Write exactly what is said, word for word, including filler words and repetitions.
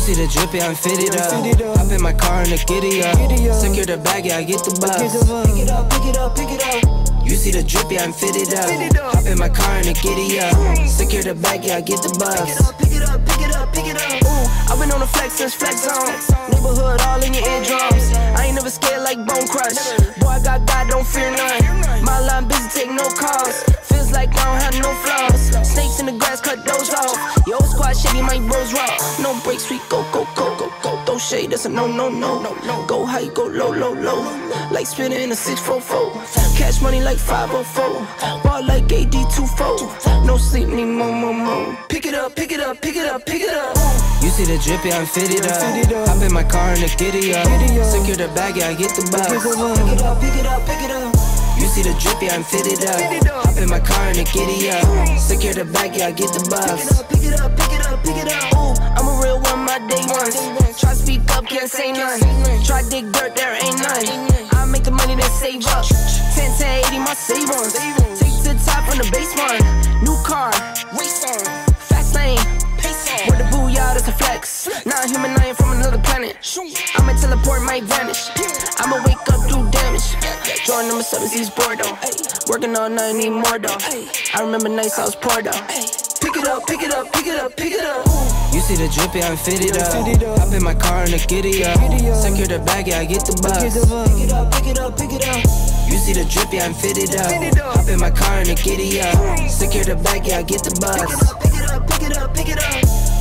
see the drip, yeah, I'm fitted up. Hop in my car and the giddy up. Secure the bag, yeah, I get the bus. Pick it up, pick it up, pick it up. You see the drip, yeah, I'm fitted up. Hop in my car and the giddy up. Secure the bag, yeah, I get the bus. Pick it up, pick it up, pick it up, pick it up. Ooh, I've been on the flex since flex zone. Neighborhood all in your eardrums. I ain't never scared like Bone Crush. Boy, I got God, don't fear none. My line busy, take no calls. Feels like I don't have no flaws. Snakes in the grass, cut those off. Yo, squad shitty, my bros raw. No breaks, we go, go, go, go, go. Throw shade, that's a no, no, no, no, no. Go high, go low, low, low. Like spinning in a six four four. Cash money like five oh four. Ball like A D two four. No sleep, need more, more, more. Pick it up, pick it up, pick it up, pick it up. You see the drip, yeah, I'm fitted up. Hop in my car and the giddy up. Secure the bag, yeah, I get the bus. Pick it up, pick it up, pick it up. You see the drip, yeah, I'm fitted up. Hop in my car and the giddy up. Secure the bag, yeah, I get the bus. Pick it up, pick it up, pick it up. Ooh, I'm a real one, my day ones. Try speak up, can't say none. Try dig dirt, there ain't none. I make the money that save up. ten to eighty, my save ones. Take to the top on the base one. New car, race on. Fast lane, pace on. With the booyah, that's a flex. Not human, I ain't from another planet. I'ma teleport, might vanish. I'ma wake up, do damage. Jordan number seven, East Bordeaux. Working all night, need more though. I remember nights I was poor though. Pick it up, pick it up, pick it up, pick it up. You see the drip, yeah, I'm fitted up. Hop in my car and the giddy up. Secure the bag, yeah, I get the bus. Pick it up, pick it up, pick it up. You see the drip, yeah, I'm fitted up. Hop in my car and the giddy up. Secure the bag, yeah, I get the bus. Pick it up, pick it up, pick it up, pick it up.